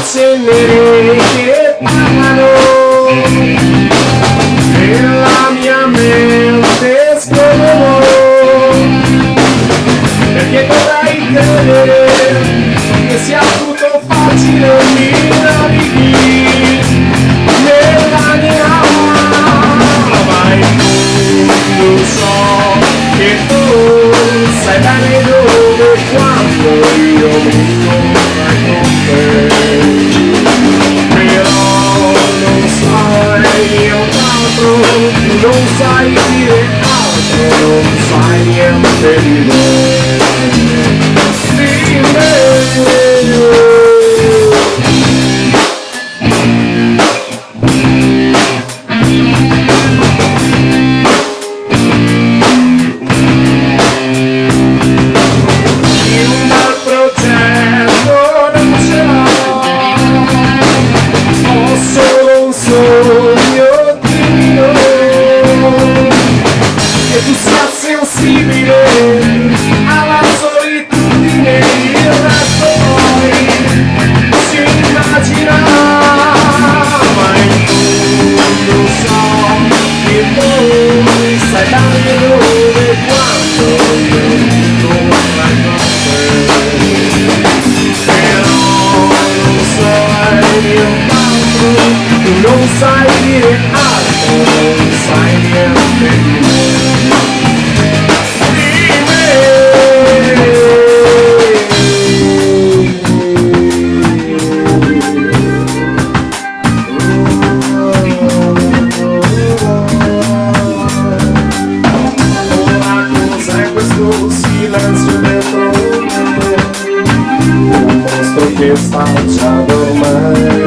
ceneri che parlano nella mia mente scorrono, perché vorrei credere che sia tutto facile mi navighi nella mia alma, ma in fondo so che tu sai bene dove e quando io mi torno con te, però non sai nient'altro, tu non sai dire altro, non sai niente di me. Alla solitudine il resto poi si immagina, ma in fondo so che voi sai bene dove e quando io mi torno con te, però non sai nient'altro, tu non sai dire altro, non sai niente di me. Silenzio dentro me, un mostro che sta già dormendo.